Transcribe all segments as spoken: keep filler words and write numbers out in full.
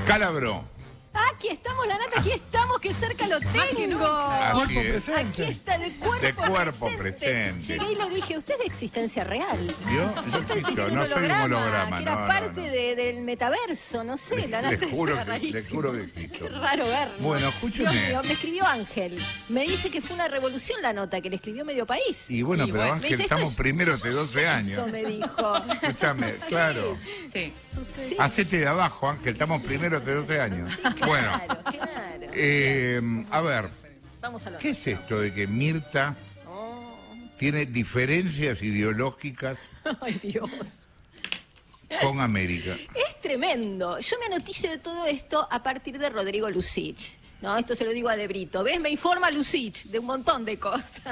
Calabró. Aquí estamos, la nata, aquí estamos, que cerca lo tengo. Así es. Aquí está, de cuerpo, De cuerpo presente. presente. Llegué y le dije, ¿usted es de existencia real? ¿Vio? Yo Yo pensé existo, que era un no soy un holograma, holograma, que era no, no, parte no. de- del metaverso, no sé, la Le nata. juro está que- le rarísimo. juro que existo. Qué raro verlo. Bueno, escúcheme. Dios mío, me escribió Ángel. Me dice que fue una revolución la nota, que le escribió medio país. Y bueno, pero me Ángel, dice, esto estamos es primeros de doce suceso, años. me dijo. Escúchame, claro. Sí. Sí, Hacete de abajo, Ángel, estamos primeros de doce años. claro, Bueno, claro. eh, a ver, Vamos a lo ¿qué es esto de que Mirta Oh. tiene diferencias ideológicas Ay, Dios. con América? Es tremendo. Yo me anoticio de todo esto a partir de Rodrigo Lucich. No, esto se lo digo a De Brito. ¿Ves? Me informa Lucich de un montón de cosas.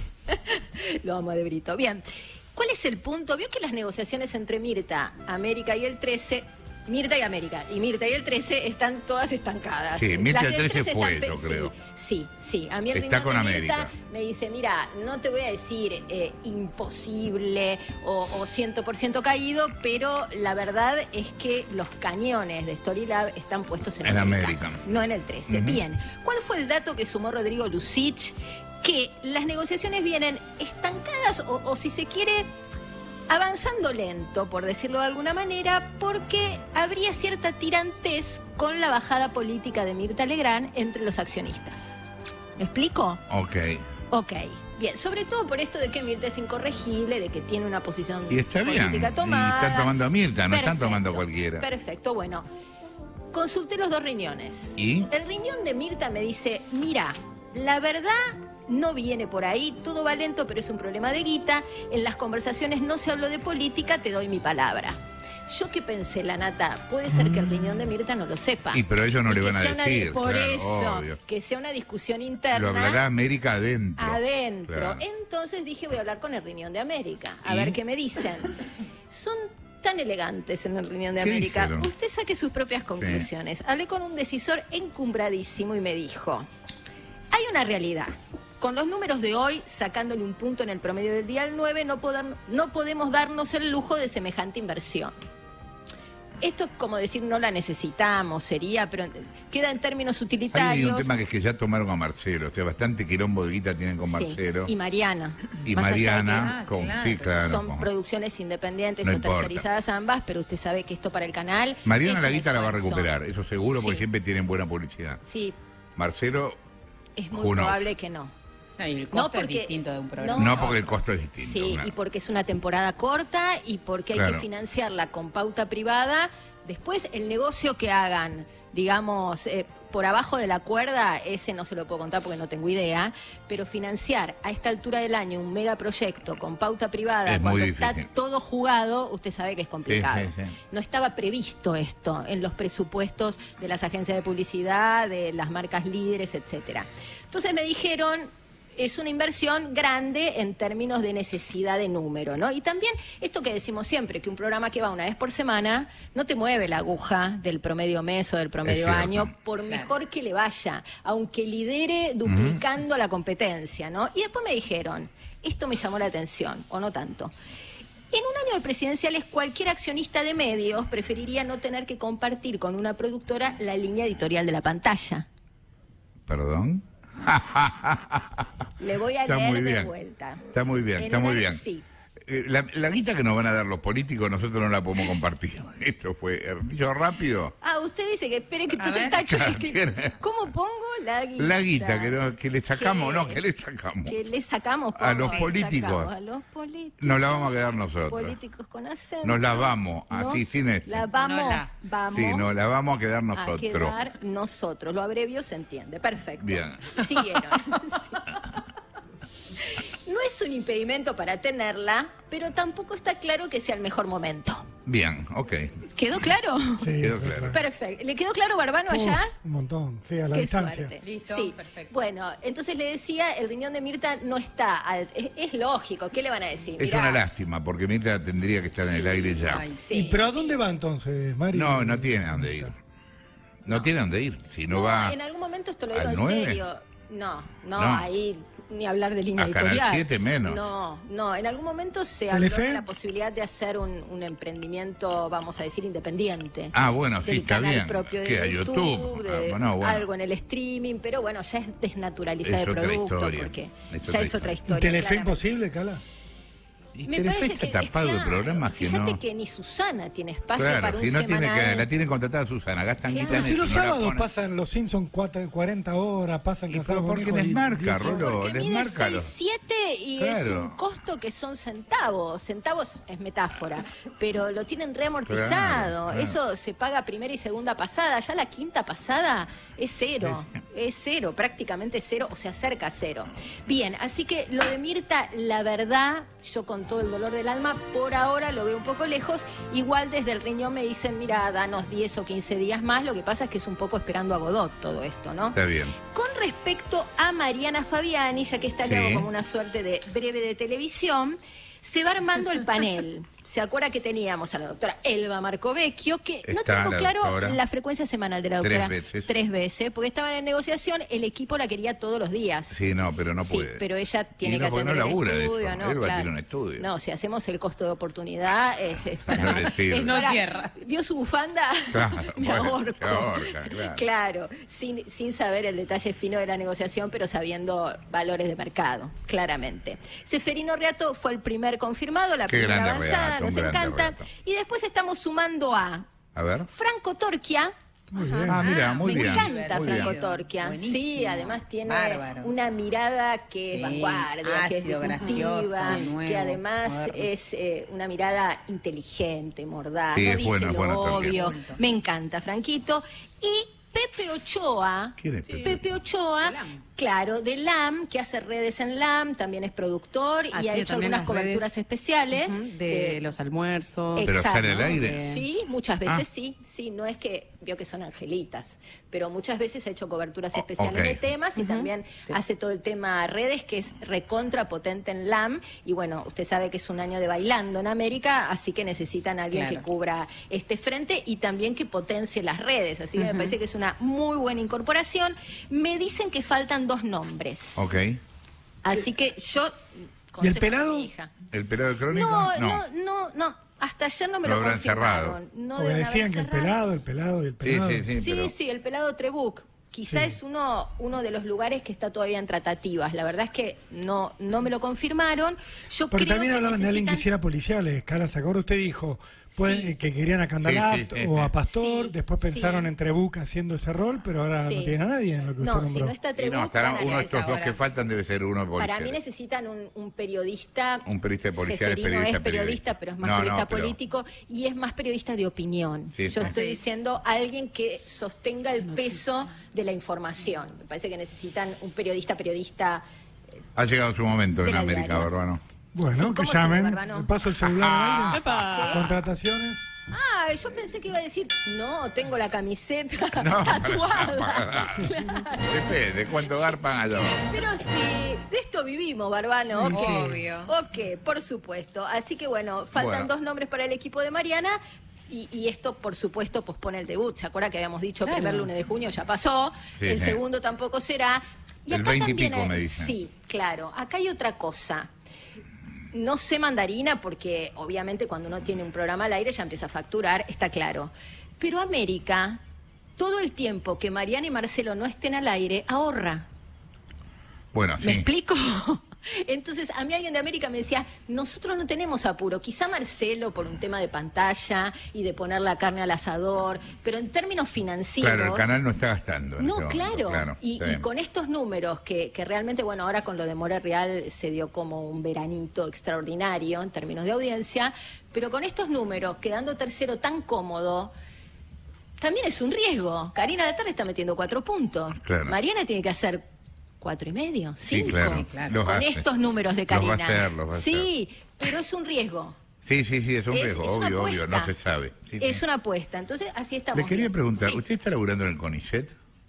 Lo amo a De Brito. Bien. ¿Cuál es el punto? Vio que las negociaciones entre Mirta, América y el trece... Mirta y América. Y Mirta y el trece están todas estancadas. Sí, Mirta Las y el del trece fue, están pe- yo creo. Sí, sí, sí. A mí el Está riñón con de Mirta América. me dice, mira, no te voy a decir eh, imposible o, o cien por ciento caído, pero la verdad es que los cañones de Storylab están puestos en, En América, América. no en el trece. Ujú. Bien, ¿cuál fue el dato que sumó Rodrigo Lucich? Que las negociaciones vienen estancadas o, o si se quiere... avanzando lento, por decirlo de alguna manera, porque habría cierta tirantez con la bajada política de Mirta Legrand entre los accionistas. ¿Me explico? Ok. Ok, bien, sobre todo por esto de que Mirta es incorregible, de que tiene una posición Y está bien. política Y tomada. están tomando a Mirta, no están Perfecto, tomando a cualquiera. Perfecto, bueno. Consulté los dos riñones. ¿Y? El riñón de Mirta me dice, mira, la verdad no viene por ahí, todo va lento, pero es un problema de guita. En las conversaciones no se habló de política, te doy mi palabra. Yo que pensé, la nata, puede ser que el riñón de Mirta no lo sepa. Y pero ellos no Y le que van a sea una- decir, por claro, eso, obvio. que sea una discusión interna. Lo hablará América adentro. Adentro. Claro. Entonces dije, voy a hablar con el riñón de América, a ¿Y? ver qué me dicen. Son tan elegantes en el riñón de ¿Qué América. dijeron? Usted saque sus propias conclusiones. Hablé con un decisor encumbradísimo y me dijo, hay una realidad. Con los números de hoy, sacándole un punto en el promedio del día al nueve, no, poder- no podemos darnos el lujo de semejante inversión. Esto es como decir, no la necesitamos, sería, pero queda en términos Ahí utilitarios. hay un tema que es que ya tomaron a Marcelo, o sea, bastante quilombo de guita tienen con Sí, Marcelo. y Mariana. Y Más allá de que- Mariana, Ah, con, claro. sí, claro. son con- producciones independientes No o importa. tercerizadas ambas, pero usted sabe que esto para el canal. Mariana es la un guita la va a esfuerzo. recuperar, eso seguro, porque Sí. siempre tienen buena publicidad. Sí, Marcelo, es muy Who knows? probable que no. No, y el No, costo porque- es distinto de un programa. no a porque el otro. costo es distinto. Sí, claro. y porque es una temporada corta y porque hay Claro. que financiarla con pauta privada. Después, el negocio que hagan, digamos, eh, por abajo de la cuerda, ese no se lo puedo contar porque no tengo idea, pero financiar a esta altura del año un megaproyecto con pauta privada, Es muy cuando está difícil. todo jugado, usted sabe que es complicado. Sí, sí, sí. No estaba previsto esto en los presupuestos de las agencias de publicidad, de las marcas líderes, etcétera. Entonces me dijeron, es una inversión grande en términos de necesidad de número, ¿no? Y también esto que decimos siempre, que un programa que va una vez por semana no te mueve la aguja del promedio mes o del promedio cierto. año, por Claro. mejor que le vaya, aunque lidere duplicando la competencia, ¿no? Y después me dijeron, esto me llamó la atención, o no tanto. En un año de presidenciales, cualquier accionista de medios preferiría no tener que compartir con una productora la línea editorial de la pantalla. ¿Perdón? Le voy a Está leer muy de bien. vuelta. Está muy bien, En está un muy año- bien. Sí. Eh, La, la guita que nos van a dar los políticos nosotros no la podemos compartir. Esto fue dicho rápido. Ah, usted dice que espere que A entonces ver. tacho. Claro, que- tiene- ¿Cómo pongo la guita? La guita que, no- que le sacamos, Que- no, que le sacamos. Que le sacamos A pongo, los le políticos. sacamos A los políticos. Nos la vamos a quedar nosotros. Políticos con acento. Nos la vamos, así, Nos sin eso. La vamos, No la. vamos. Sí, nos la vamos a quedar A nosotros. quedar nosotros. Lo abrevio se entiende. Perfecto. Bien. Siguieron. Sí. No es un impedimento para tenerla, pero tampoco está claro que sea el mejor momento. Bien, ok. ¿Quedó claro? Sí, Quedó está claro. Perfecto. ¿Le quedó claro, Barbano, Uf, allá? un montón, sí, a la Qué distancia. suerte. Listo, Sí. perfecto. Bueno, entonces le decía, el riñón de Mirta no está, al- es, es lógico, ¿qué le van a decir? Es Mirá, una lástima, porque Mirta tendría que estar en el aire ya. Ay, sí, ¿Y pero a sí. dónde va entonces, Mari? No, no tiene a dónde ir. No tiene a dónde ir. Si no, No, va en algún momento esto lo digo al en nueve. serio. No, no, No. ahí ni hablar de línea A Canal editorial. siete menos. No, no. En algún momento se habló ¿Telefe? de la posibilidad de hacer un, un emprendimiento, vamos a decir, independiente. Ah, bueno, sí, del está canal bien. propio de ¿Qué, a YouTube, YouTube? de Ah, bueno, bueno. algo en el streaming, pero bueno, ya es desnaturalizar Es el otra producto, historia. porque Es ya otra es otra ¿Y historia. Telefe claramente. imposible, Cala? Y Me Telefe parece está que tapado claro, de programas que fíjate no... que ni Susana tiene espacio Claro, para un si no tiene semanal. que, la tienen contratada Susana, gastan Claro. guita Pero en si eso, los no la sábados ponen. pasan los Simpsons cuarenta horas, pasan Y casados pero con porque hijos les y marca, diez horas. Rolo. Porque les mide marca los- seis siete y es Claro. un costo que son centavos. Centavos es metáfora, pero lo tienen reamortizado. Claro, claro. Eso se paga primera y segunda pasada. Ya la quinta pasada es cero. Es cero, prácticamente cero, o se acerca a cero. Bien, así que lo de Mirta, la verdad, yo con todo el dolor del alma, por ahora lo veo un poco lejos. Igual desde el riñón me dicen, mira, danos diez o quince días más. Lo que pasa es que es un poco esperando a Godot todo esto, ¿no? Está bien. Con respecto a Mariana Fabiani, ya que está le Sí. hago como una suerte de breve de televisión, se va armando el panel. ¿Se acuerda que teníamos a la doctora Elba Marcovecchio, que no Está tengo la claro doctora. la frecuencia semanal de la Tres doctora? veces. Tres veces, porque estaban en negociación, el equipo la quería todos los días. Sí, no, pero no Sí, puede. pero ella tiene Y no, que porque no atender labura el de eso. estudio, ¿no? Elba Claro. tiene un estudio. No, si hacemos el costo de oportunidad, es, es para... No le sirve. es No para- cierra. ¿Vio su bufanda? Claro, Me bueno, ahorco. se ahorca, claro. Claro, sin, sin saber el detalle fino de la negociación, pero sabiendo valores de mercado, claramente. Seferino Reato fue el primer confirmado, la Qué primera grande avanzada, Reato, un nos grande encanta. Reato. Y después estamos sumando a A ver. Franco Torquia. Muy bien. Ah, mira, muy Me bien. encanta muy bien. Franco Torquia. Buenísimo. Sí, además tiene Bárbaro. una mirada que es Sí, vanguardia, que es ácido, disruptiva, gracioso, nuevo, que además moderno. es eh, una mirada inteligente, mordaz, Sí, no es dice bueno, es lo bueno Torquia. obvio. Me encanta, Franquito. Y Pepe Ochoa. ¿Quién es Pepe? Pepe Ochoa, De LAM. claro, de LAM, que hace redes en LAM, también es productor y Hacía ha hecho también algunas las coberturas redes, especiales. Ujú, de, los almuerzos. Pero Exacto. sale al aire. Eh, Sí, muchas veces Ah. sí, sí, no es que vio que son angelitas, pero muchas veces ha hecho coberturas especiales ok. de temas y también hace todo el tema redes que es recontra potente en LAM y bueno, usted sabe que es un año de bailando en América, así que necesitan a alguien Claro. que cubra este frente y también que potencie las redes, así que me parece que es una muy buena incorporación. Me dicen que faltan dos nombres, Ok. así que yo... ¿Y el consejo a pelado? mi hija. ¿El pelado de crónica? No, no, no, no, hasta ayer no me Lo lo, habrán confirmaron. cerrado. No Porque deben decían haber que el cerrado. pelado, el pelado y el Sí, pelado. sí, sí, Sí, pero... sí, el pelado Trebuch. Quizá Sí. es uno, uno de los lugares que está todavía en tratativas. La verdad es que no, no me lo confirmaron. Yo Porque creo también que hablaban de alguien que necesitan- hiciera policiales. Cala, ¿se acuerda? Usted dijo pues, Sí. eh, que querían a Candalaft Sí, sí, sí, o a sí. Pastor, Sí, después pensaron sí. en Trebuch haciendo ese rol, pero ahora Sí. no tienen a nadie en lo que usted No, si nombró. no está Y Trebuch, no, estará van a uno de ver. estos dos ahora. que faltan debe ser uno Para policial. mí necesitan un, un periodista. Un periodista policial es Seferino periodista, es periodista, periodista. pero es más No, no, periodista pero- político y es más periodista de opinión. Sí, Yo sí. estoy Sí. diciendo alguien que sostenga el peso de la información. Me parece que necesitan un periodista, periodista. Ha llegado su momento De en la América, diaria. Barbano. Bueno, Sí, que ¿cómo se llama, llamen. Barbano? Le paso el celular al aire. ¡Epa! ¿Sí? Contrataciones. Ah, yo pensé que iba a decir, no, tengo la camiseta No, tatuada. Depende, ¿cuánto garpan allá? Pero sí, de esto vivimos, Barbano. Sí, Ok, sí. Obvio. ok, por supuesto. Así que bueno, faltan Bueno. dos nombres para el equipo de Mariana. Y, y esto, por supuesto, pospone el debut. ¿Se acuerda que habíamos dicho Claro. primer lunes de junio? Ya pasó. Sí, el sí. segundo tampoco será. Y El acá veinte y también pico, hay- me dicen. Sí, claro. Acá hay otra cosa. No sé mandarina porque obviamente cuando uno tiene un programa al aire ya empieza a facturar, está claro. Pero América, todo el tiempo que Mariana y Marcelo no estén al aire, ahorra. Bueno, ¿Me sí. explico? Entonces, a mí alguien de América me decía, nosotros no tenemos apuro, quizá Marcelo por un tema de pantalla y de poner la carne al asador, pero en términos financieros... Claro, el canal no está gastando. en No, este momento, claro. Y, está y bien. con estos números que, que realmente, bueno, ahora con lo de More Real se dio como un veranito extraordinario en términos de audiencia, pero con estos números, quedando tercero tan cómodo, también es un riesgo. Karina de Tarde está metiendo cuatro puntos. Claro. Mariana tiene que hacer cuatro y medio, Sí, cinco. claro. Sí, claro. Los Con hace. estos números de Los va Karina. a hacer, los va a sí, pero es un riesgo. Sí, sí, sí, es un Es- riesgo, es una obvio, obvio, no apuesta. se sabe. Sí, Es sí. una apuesta. Entonces, así estamos. Le quería bien. preguntar, Sí. ¿usted está laburando en el CONICET?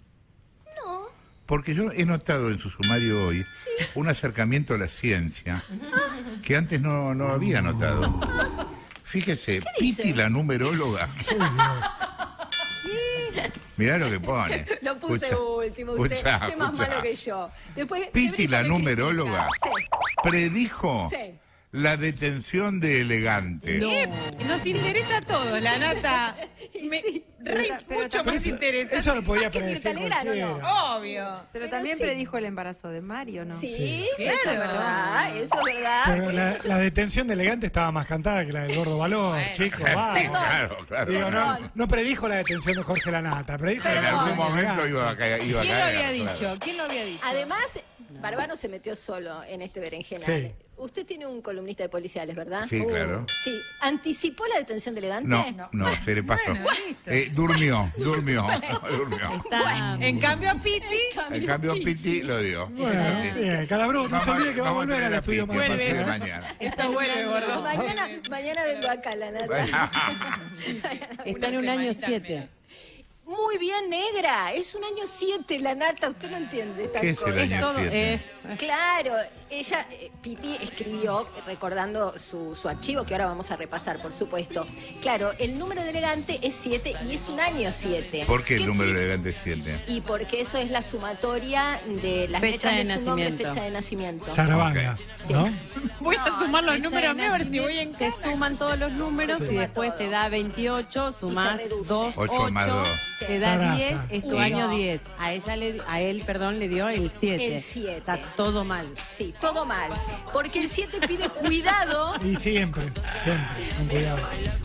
No. Porque yo he notado en su sumario hoy un acercamiento a la ciencia que antes no, no había notado. Fíjese, dice? Piti, la numeróloga, Mirá lo que pone. Lo puse Escucha, último, usted, escucha, usted es más escucha. malo que yo. Después, Piti, Lebrito la me numeróloga, critica. predijo Sí, sí. la detención de Elegante. No, nos interesa todo, la nata. Me, Sí, re- pero- pero mucho también más eso, interesante. eso lo podía Más que predecir Mirta Legrand, ¿o no? cualquiera. Obvio. Pero Pero también sí. predijo el embarazo de Mario, ¿no? Sí, Sí. eso es Claro. verdad, eso es verdad. Pero Por la, eso yo- la detención de Elegante estaba más cantada que la del Gordo Valor, Bueno. chicos, vamos. Claro, claro. Digo, no, Perdón. no predijo la detención de Jorge Lanata, predijo la En Perdón. detención algún de momento Elegante. iba a caer. Iba a ¿Quién lo caer, había claro. dicho? ¿Quién lo había dicho? Además, Barbano se metió solo en este berenjenal. Sí. Usted tiene un columnista de policiales, ¿verdad? Sí, claro. Sí. ¿Anticipó la detención de Elegante? No, no, se le pasó. Bueno, listo. Eh, durmió, durmió, durmió. Está, en cambio, a Piti. En cambio, Piti lo dio. Bueno, Sí. bien, Calabró, no se Vamos- olvide que va a vamos volver tener al a estudio Piti más a partir de fácil. mañana. Está bueno, gordo. Mañana, mañana vengo acá, la nata. Está en un año siete. Muy bien, negra. Es un año siete, la nata. Usted no entiende esta ¿Qué es cosa. el año Todo siete? es. Claro, ella, eh, Piti escribió recordando su, su archivo, que ahora vamos a repasar, por supuesto. Claro, el número de Elegante es siete y es un año siete. ¿Por qué el ¿Qué número ti- de Elegante es siete? Y porque eso es la sumatoria de las Fecha letras de, de su nombre, nacimiento. fecha de nacimiento. Zarabanga, Sí. ¿no? Voy a sumar los Fecha números de míos a ver si voy en nacimiento, Se suman todos los números Sí. y después Todo. te da veintiocho, sumás reduce. dos, Ocho más dos. te da Sarasa. diez, es tu Uno. año diez. A ella le, a él, perdón, le dio el siete. El siete. Está todo mal. Sí, todo mal. Porque el siete pide cuidado. Y siempre, siempre, con cuidado.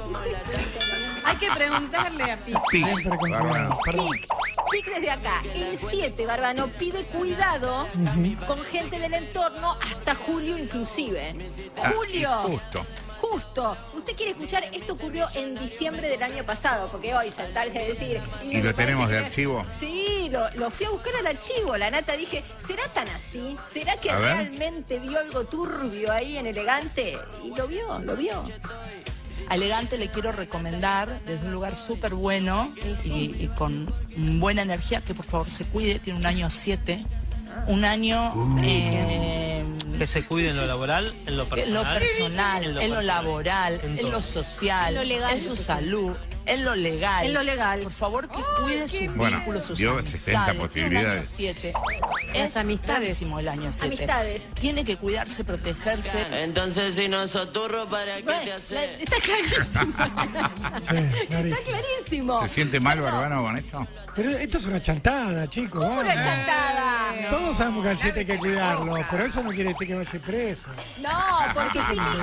Hay que preguntarle a Piti. Pi. Siempre con Bárbaro. cuidado. Perdón. Pic, pic desde acá. El siete, Barbano, pide cuidado con gente del entorno hasta julio inclusive. Ah, Julio. y justo. Justo. Usted quiere escuchar, esto ocurrió en diciembre del año pasado, porque hoy sentarse a decir... ¿Y me lo tenemos parece de que- archivo? Sí, lo, lo fui a buscar al archivo. La nata dije, ¿será tan así? ¿Será que A ver. realmente vio algo turbio ahí en Elegante? Y lo vio, lo vio. A Elegante le quiero recomendar desde un lugar súper bueno Y sí. y, y con buena energía que por favor se cuide. Tiene un año siete, un año eh, Que se cuide en lo laboral, en lo en personal. lo personal, en lo, personal, laboral, en en, lo todo. social, En lo legal, en en lo su social. salud, en lo legal. En lo legal. Por favor que cuide sus Bueno, vínculos, sus dio amistades. sesenta Tiene un posibilidades. año siete. Las Es amistades. gravísimo el año siete. Amistades. Tiene que cuidarse, protegerse. Entonces, si no sos turro, ¿para qué Bueno, te la- haces? está clarísimo. Sí, Está clarísimo. clarísimo. ¿Se siente mal, Perdón, Barbano, con esto? Pero esto es una chantada, chicos. Una vamos. chantada. Todos sabemos que al siete hay que cuidarlo, pero eso no quiere decir que vaya preso. No, porque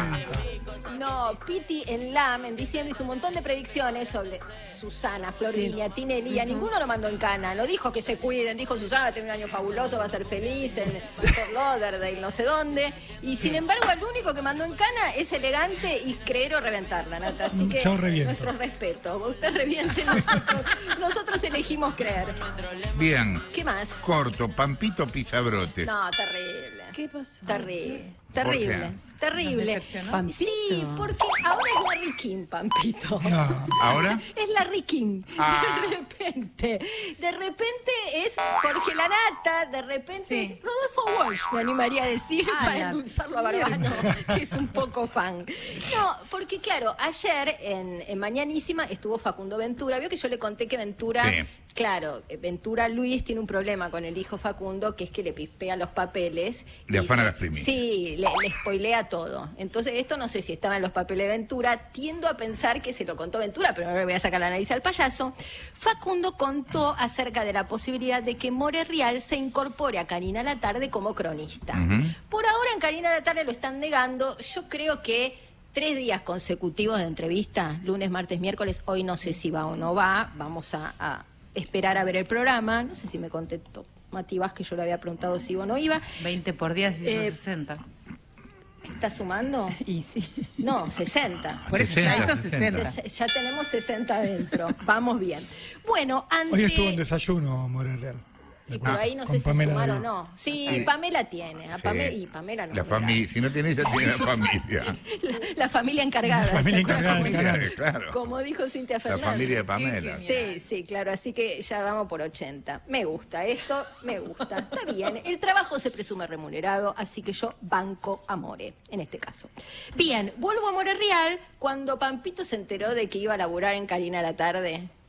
Piti, no, Piti en L A M en diciembre hizo un montón de predicciones sobre Susana, Florvinia, Tinelli, y a ninguno lo mandó en cana. No dijo que se cuiden, dijo Susana va a tener un año fabuloso, va a ser feliz en Fort Lauderdale, no sé dónde. Y sin embargo, el único que mandó en cana es Elegante y creer o reventarla, Nata. Así que Yo reviento. nuestro respeto. Usted reviente, nosotros, nosotros elegimos creer. Bien. ¿Qué más? Corto, Pampito Pisabrote. No, terrible. ¿Qué pasó? Terrible, ¿Por terrible, qué? terrible. decepcionó? Pampito. Sí, porque ahora es Larry King, Pampito. No. ¿Ahora? Es Larry King. Ah. De repente. De repente es Jorge Lanata, de repente Sí. es Rodolfo Walsh, me animaría a decir, Ah, para la- endulzarlo a Barbano, que es un poco fan. No, porque claro, ayer en, en Mañanísima estuvo Facundo Ventura. Vio que yo le conté que Ventura... Sí. Claro, Ventura Luis tiene un problema con el hijo Facundo, que es que le pispea los papeles. Le y- afana las primicias. Sí, le, le spoilea todo. Entonces, esto no sé si estaba en los papeles de Ventura. Tiendo a pensar que se lo contó Ventura, pero ahora le voy a sacar la nariz al payaso. Facundo contó acerca de la posibilidad de que More Real se incorpore a Karina La Tarde como cronista. Ujú. Por ahora en Karina La Tarde lo están negando. Yo creo que tres días consecutivos de entrevista, lunes, martes, miércoles, hoy no sé si va o no va. Vamos a, a esperar a ver el programa. No sé si me contestó Mati Vázquez, que yo le había preguntado si iba o no iba. veinte por día, Eh, sesenta. ¿Qué está sumando? Y sí. No, sesenta. Por eso ya sesenta, hizo sesenta. sesenta. Ses- Ya tenemos sesenta adentro. Vamos bien. Bueno, ante... Hoy estuvo en desayuno, More Real. Y por ahí no Con sé si Pamela sumar o David. no. Sí, Sí. Pamela tiene. A Sí. Pamela, y Pamela no. La mira. familia, si no tiene ella, tiene la familia. La, la familia encargada. La familia ¿se acuerdan? encargada del Familia, canal. claro. Como dijo Cintia La Fernández. familia de Pamela. Sí, sí, claro, así que ya vamos por ochenta. Me gusta esto, me gusta. Está bien, el trabajo se presume remunerado, así que yo banco a More, en este caso. Bien, vuelvo a More Real. Cuando Pampito se enteró de que iba a laburar en Karina La Tarde,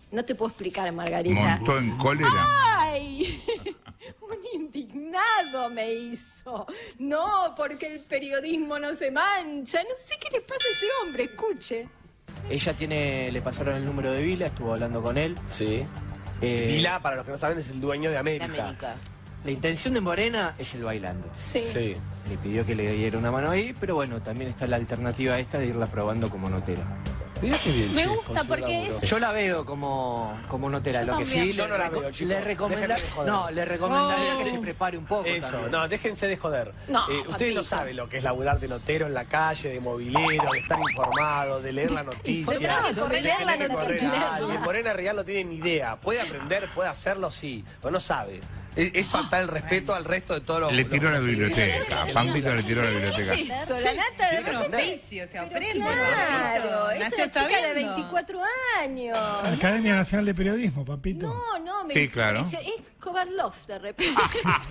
No te puedo explicar, Margarita. Montó en cólera. ¡Ay! Un indignado me hizo. No, porque el periodismo no se mancha. No sé qué le pasa a ese hombre, escuche. Ella tiene, le pasaron el número de Vila, estuvo hablando con él. Sí. Eh, Vila, para los que no saben, es el dueño de América. De América. La intención de Morena es el bailando. Sí. Sí. Le pidió que le diera una mano ahí, pero bueno, también está la alternativa esta de irla probando como notera. Mirá qué bien, Me che, gusta con su porque laburo. Yo la veo como, como notera, Yo lo que también. sí Yo le, no la reco- veo, chicos. le recomenda- Déjenme de joder. no, le recomendaría Oh. que se prepare un poco. Eso, también. no, déjense de joder. No, Eh, ustedes papito. no saben lo que es laburar de notero en la calle, de movilero, de estar informado, de leer la noticia. tenés que correr, leer la Tenés que noticia. correr. Ah, y el Morena Real no tiene ni idea. Puede aprender, puede hacerlo, sí, pero no sabe. Es, es faltar el respeto al resto de todos los... Le tiró los- la biblioteca. Pampito le tiró la biblioteca. Esto, la nata de Es un oficio, se aprende. Claro, es Nació una chica de sabiendo. veinticuatro años. Academia Nacional de Periodismo, papito. No, no, me Sí, claro. pareció- es Kovadlov de repente.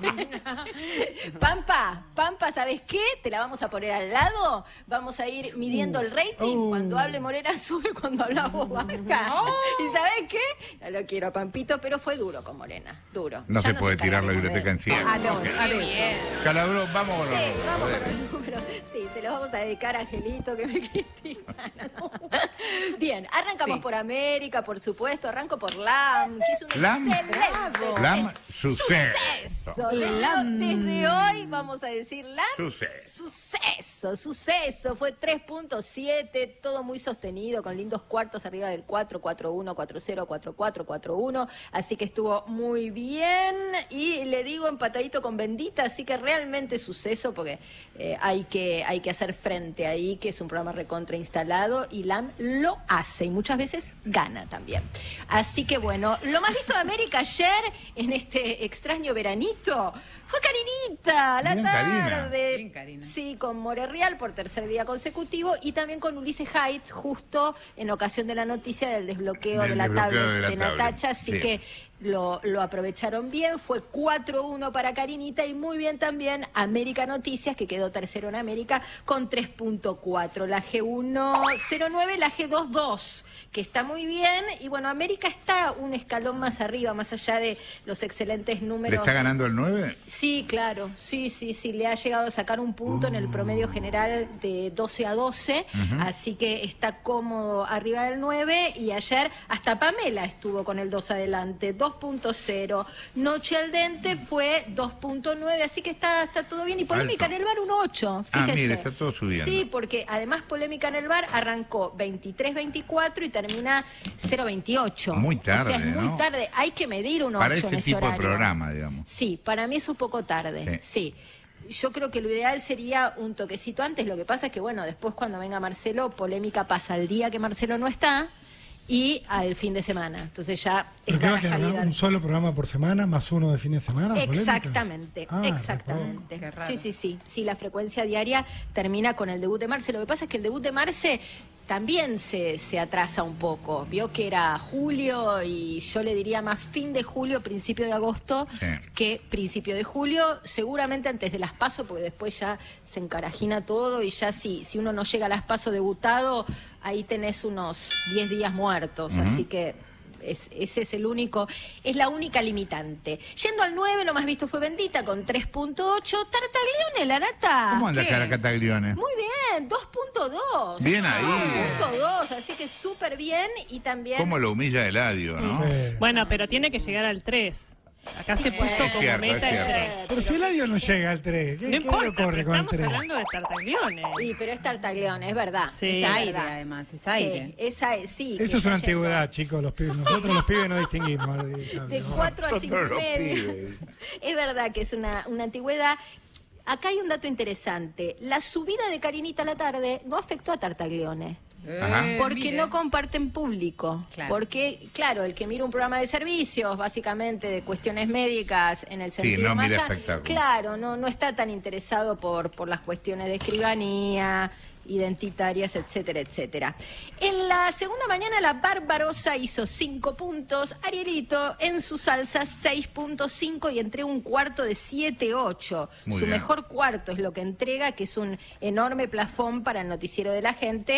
Pampa, Pampa, ¿sabes qué? Te la vamos a poner al lado. Vamos a ir midiendo el rating. Uh. Cuando hable Morena sube, cuando habla vos baja. ¿Y sabes qué? No lo quiero, Pampito, pero fue duro con Morena. Duro. No Ya se puede tirar la encargaremos de biblioteca él. encima. Ah, no, a ver. Calabró, vamos con los Sí, números. vamos A con ver. los números. Sí, se los vamos a dedicar a Angelito que me critica. Bien, arrancamos Sí. por América, por supuesto. Arranco por LAM, que es un LAM. excelente LAM, suceso. suceso. Desde, LAM. desde hoy vamos a decir LAM. Suceso. Suceso, suceso. Fue tres punto siete, todo muy sostenido, con lindos cuartos arriba del cuatro, cuatro uno, cuatro cero, cuatro cuatro, cuatro uno. Así que estuvo muy bien. Y le digo empatadito con Bendita, así que realmente suceso, porque eh, hay, que, hay que hacer frente ahí, que es un programa recontra instalado, y LAM lo hace, y muchas veces gana también. Así que bueno, lo más visto de América ayer, en este extraño veranito, fue Carinita, la Bien, Karina. tarde. Bien, Karina. Sí, con More Real por tercer día consecutivo, y también con Ulises Haidt, justo en ocasión de la noticia del desbloqueo Del de la desbloqueo tablet de la de tablet, Natacha, así sí. que lo, lo aprovecharon bien. Fue cuatro uno para Carinita, y muy bien también América Noticias, que quedó tercero en América con tres punto cuatro. La G uno cero nueve, la G dos dos, que está muy bien. Y bueno, América está un escalón más arriba, más allá de los excelentes ¿Le números. está ganando el nueve? Sí, claro, sí, sí, sí, le ha llegado a sacar un punto en el promedio general de doce a doce, así que está cómodo arriba del nueve, y ayer hasta Pamela estuvo con el dos adelante, dos punto cero. Noche al dente fue dos punto nueve, así que está, está todo bien. Y Polémica Alto. en el bar uno punto ocho, Ah, fíjese. mire, está todo subiendo. Sí, porque además Polémica en el bar arrancó veintitrés veinticuatro y termina cero veintiocho. Muy O sea, tarde, es muy ¿no? tarde, hay que medir uno Para ocho ese en ese tipo de horario. programa, digamos. Sí, para mí es un poco tarde, sí. Yo creo que lo ideal sería un toquecito antes. Lo que pasa es que, bueno, después cuando venga Marcelo, Polémica pasa el día que Marcelo no está y al fin de semana. Entonces ya ¿Pero es qué va a la quedar, calidad. un solo programa por semana más uno de fin de semana? ¿Polémica? Exactamente, Ah, exactamente. Qué raro. Sí, sí, sí. Sí, la frecuencia diaria termina con el debut de Marce. Lo que pasa es que el debut de Marce también se, se atrasa un poco. Vio que era julio, y yo le diría más fin de julio, principio de agosto, Sí. que principio de julio, seguramente antes de las PASO, porque después ya se encarajina todo, y ya si, si uno no llega a las PASO debutado, ahí tenés unos diez días muertos, Ujú. así que es- ese es el único, es la única limitante. Yendo al nueve, lo más visto fue Bendita con tres punto ocho. Tartaglione, la nata. ¿Cómo anda ¿Qué? cara Cataglione? Muy bien, dos punto dos. Bien ahí. dos punto dos, así que súper bien. Y también... ¿Cómo lo humilla Eladio, no? Sí. Bueno, pero tiene que llegar al tres. Acá se puso Es como cierto, meta es el cierto. tres. Pero si Eladio no llega al tres, ¿qué, No qué importa, lo corre pero con el estamos tres? hablando de Tartaglione. Sí, pero es Tartaglione, es verdad. Sí. es Es aire, verdad. además, es Sí, aire. esa es, sí. que Eso es ya una llegó. antigüedad, chicos, los pibes. Nosotros los pibes no distinguimos. De cuatro a cinco Nosotros y los medio. pibes. Es verdad que es una, una antigüedad. Acá hay un dato interesante. La subida de Carinita a la tarde no afectó a Tartaglione. Ajá. Porque mire. no comparten público. Claro. Porque, claro, el que mira un programa de servicios, básicamente de cuestiones médicas, en el sentido no más mira a- espectáculo. claro, no, no está tan interesado por, por las cuestiones de escribanía, identitarias, etcétera, etcétera. En la segunda mañana, la Barbarosa hizo cinco puntos, Arielito en su salsa seis punto cinco, y entre un cuarto de siete ocho. Muy Su bien. mejor cuarto es lo que entrega, que es un enorme plafón para el noticiero de la gente.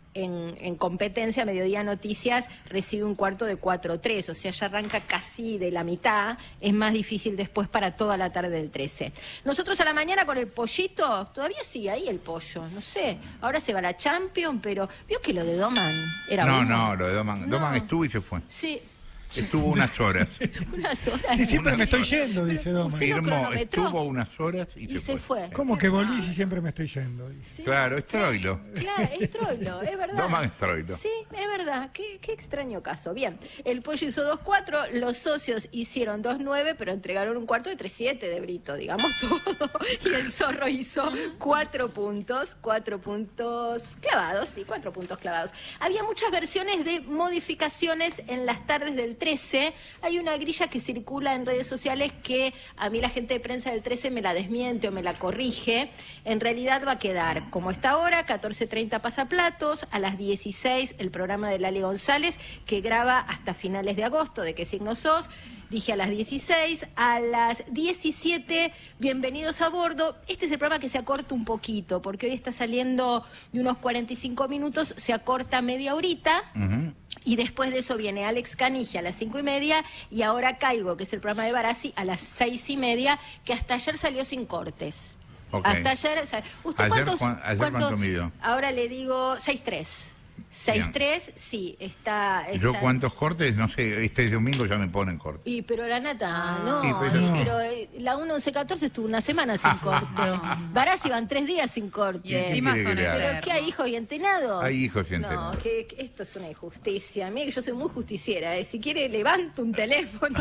en, en competencia, Mediodía Noticias recibe un cuarto de cuatro tres, o sea, ya arranca casi de la mitad, es más difícil después para toda la tarde del trece. Nosotros a la mañana con el pollito, todavía sigue ahí el pollo, no sé, ahora se va a la Champions, pero vio que lo de Doman era No, bueno. no, lo de Doman. No. Doman estuvo y se fue. Sí. Estuvo unas horas. Unas horas. Sí, siempre Unas me estoy horas. yendo, dice Doma. Usted lo Firmó, cronometró. estuvo unas horas y, Y se, se fue. ¿Cómo que volví si siempre me estoy yendo? Dice. Sí. Claro, es Troilo. Claro, es Troilo, es verdad. Doman es Troilo. Sí, es verdad. Qué, qué extraño caso. Bien, el pollo hizo dos cuatro, los socios hicieron dos nueve, pero entregaron un cuarto de tres siete de Brito, digamos todo. Y el zorro hizo cuatro puntos, cuatro puntos clavados, sí, cuatro puntos clavados. Había muchas versiones de modificaciones en las tardes del trece. Hay una grilla que circula en redes sociales que a mí la gente de prensa del trece me la desmiente o me la corrige. En realidad va a quedar como está ahora, catorce treinta pasaplatos, a las dieciséis el programa de Lali González, que graba hasta finales de agosto, ¿de qué signo sos? Dije a las dieciséis, a las diecisiete, bienvenidos a bordo. Este es el programa que se acorta un poquito, porque hoy está saliendo de unos cuarenta y cinco minutos, se acorta media horita. Ujú. Y después de eso viene Alex Canigia a las cinco y media y ahora Caigo, que es el programa de Barassi, a las seis y media, que hasta ayer salió sin cortes. Ok. Hasta ayer. ¿Usted Ayer, cuántos? cuan- ayer cuánto midió. Ahora le digo seis tres. seis tres, sí, está, está. Yo cuántos cortes, no sé, este domingo ya me ponen cortes. Y pero la nata, no, Sí, pues y- eso sí. pero eh, la uno once catorce estuvo una semana sin corte. Barassi van tres días sin corte. Y encima quiere son que le haga? ¿Pero qué hay, hijos y entenados? Hay hijos y No, entenados. que, que esto es una injusticia. Mira que yo soy muy justiciera. ¿eh? Si quiere, levanto un teléfono.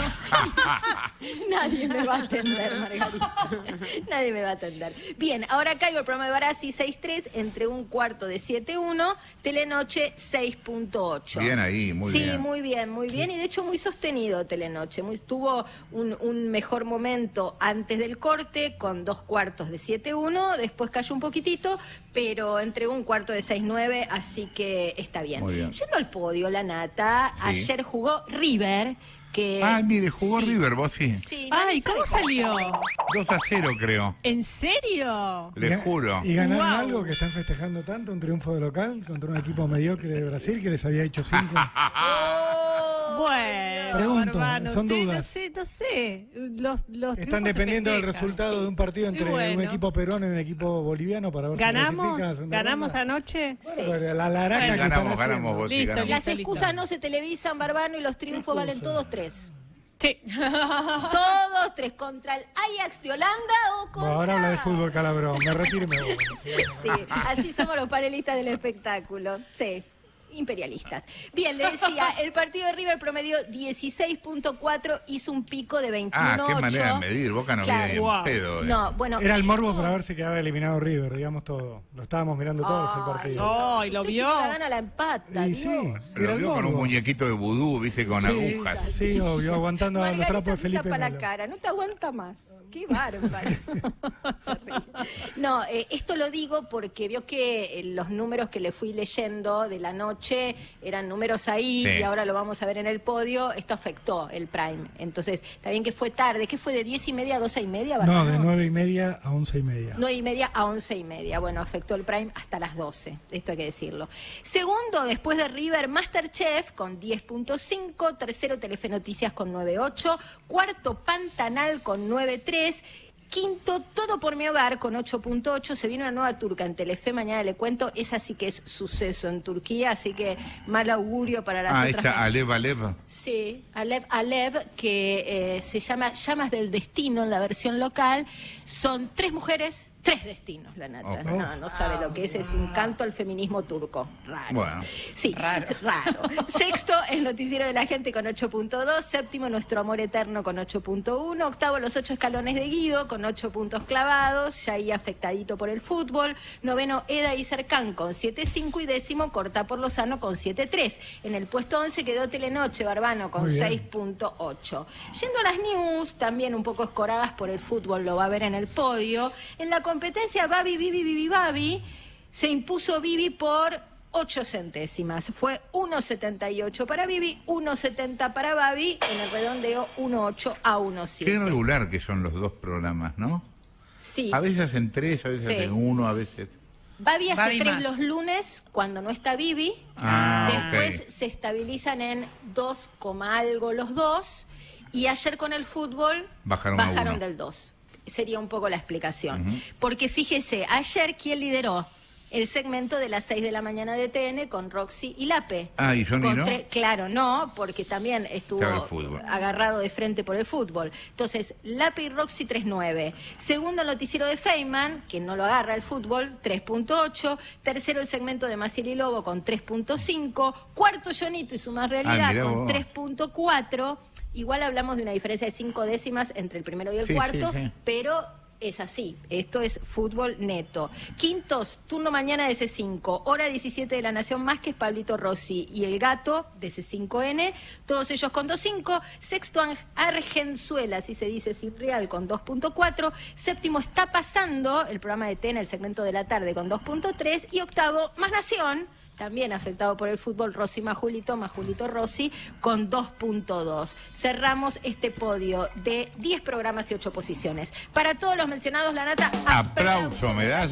Nadie me va a atender, Margarita. Nadie me va a atender. Bien, ahora caigo el programa de Barassi seis tres, entre un cuarto de siete uno, Telenoche seis punto ocho. Bien ahí, muy sí, bien. Sí, muy bien, muy bien. Y de hecho muy sostenido Telenoche. Muy, tuvo un, un mejor momento antes del corte, con dos cuartos de siete uno, después cayó un poquitito, pero entregó un cuarto de seis nueve, así que está bien. Muy bien. Yendo al podio, la nata, Sí. ayer jugó River, que... Ah, mire, jugó Sí. River, vos sí. Sí, Ay, nadie sabe ¿cómo salió? dos a cero creo, ¿En serio? le ga- juro. ¿Y ganaron Wow. algo que están festejando tanto? Un triunfo de local contra un equipo mediocre de Brasil que les había hecho cinco. Bueno, Pregunto, Barbano, son usted, dudas. No sé, no sé. Los, los Están triunfos se dependiendo del festejan. resultado sí. de un partido entre Y bueno. un equipo peruano y un equipo boliviano para ver ¿Ganamos? si clasifican a segunda ¿Ganamos ronda. anoche? Sí. Bueno, la laranja Bueno, que están ganamos, haciendo. ganamos, vos sí, Listo, ganamos. Las listo. excusas no se televisan, Barbano, y los triunfos ¿Qué valen excusa? todos tres. Sí. Todos tres, contra el Ajax de Holanda o contra... Bueno, ahora habla de fútbol, Calabrón. Me retiro y me voy. Sí, así somos los panelistas del espectáculo. Sí, imperialistas. Bien, le decía, el partido de River promedió dieciséis punto cuatro, hizo un pico de veintiuno Ah, punto ocho. qué manera de medir, Boca no Claro. viene ni Wow. en pedo. eh. No, bueno. Era el morbo esto- para ver si quedaba eliminado River, digamos todo. Lo estábamos mirando todos el Ay, partido. Ay, ¿lo usted vio? Si no la gana la empata, Y sí, Dios. Pero era el vio con un morbo. muñequito de vudú, viste, con Sí, agujas. sí, obvio, aguantando a los Margarita trapos de se Felipe tapa la Melo. cara, no te aguanta más. Qué bárbaro. Es horrible. No, eh, esto lo digo porque vio que eh, los números que le fui leyendo de la noche eran números ahí Sí. y ahora lo vamos a ver en el podio. Esto afectó el Prime. Entonces, está bien que fue tarde. ¿Qué fue de diez y media a doce y media? No, Barbano? de nueve y media a once y media. nueve y media a once y media. Bueno, afectó el Prime hasta las doce. Esto hay que decirlo. Segundo, después de River, Masterchef con diez punto cinco. Tercero, Telefe Noticias con nueve punto ocho. Cuarto, Pantanal con nueve punto tres. Quinto, Todo por mi hogar con ocho punto ocho. Se viene una nueva turca en Telefe, mañana le cuento. Esa sí que es suceso en Turquía, así que mal augurio para las Ah, otras. esta Alev Alev. Sí, Alev Alev, que eh, se llama Llamas del Destino en la versión local. Son tres mujeres, tres destinos, la nata. Ok. No, no sabe lo que es, es un canto al feminismo turco. Raro. Bueno. Sí, raro. raro. Sexto, el noticiero de la gente con ocho punto dos. Séptimo, Nuestro amor eterno con ocho punto uno. Octavo, Los ocho escalones de Guido con ocho puntos clavados, ya ahí afectadito por el fútbol. Noveno, Eda y Cercán con siete punto cinco. Y décimo, Corta por Lozano con siete punto tres. En el puesto once quedó Telenoche, Barbano con Muy bien. seis punto ocho. Yendo a las news, también un poco escoradas por el fútbol, lo va a ver en el podio. En la competencia Babi, Bibi, Bibi, Babi, se impuso Bibi por ocho centésimas. Fue uno setenta y ocho para Bibi, uno setenta para Babi, en el redondeo uno ocho a uno Qué siete. irregular que son los dos programas, ¿no? Sí. A veces hacen tres, a veces Sí. hacen uno, a veces... Babi hace Babi tres más. los lunes cuando no está Bibi. Ah, Después ok. se estabilizan en dos, algo los dos. Y ayer con el fútbol Bajaron a uno. del dos. Sería un poco la explicación. Ujú. Porque fíjese, ayer, ¿quién lideró? El segmento de las seis de la mañana de T N con Roxy y Lape. Ah, ¿y Johnny Con no? tre- Claro, no, porque también estuvo Estaba el fútbol. agarrado de frente por el fútbol. Entonces, Lape y Roxy tres nueve. Segundo, el noticiero de Feynman, que no lo agarra el fútbol, tres punto ocho. Tercero, el segmento de Maciel y Lobo con tres punto cinco. Cuarto, Jonito y su más realidad Ah, mirá con vos. tres punto cuatro. Igual hablamos de una diferencia de cinco décimas entre el primero y el Sí, cuarto, sí, sí. pero es así. Esto es fútbol neto. Quintos, turno mañana de C cinco, hora diecisiete de La Nación Más, que es Pablito Rossi y El Gato de C cinco N, todos ellos con dos punto cinco. Sexto, Argenzuela, así se dice sin real, con dos punto cuatro. Séptimo, Está Pasando, el programa de T N, el segmento de la tarde, con dos punto tres. Y octavo, Más Nación, también afectado por el fútbol, Rossi más Julito, más Julito Rossi, con dos punto dos. Cerramos este podio de diez programas y ocho posiciones. Para todos los mencionados, la nata, Aplauso, me das.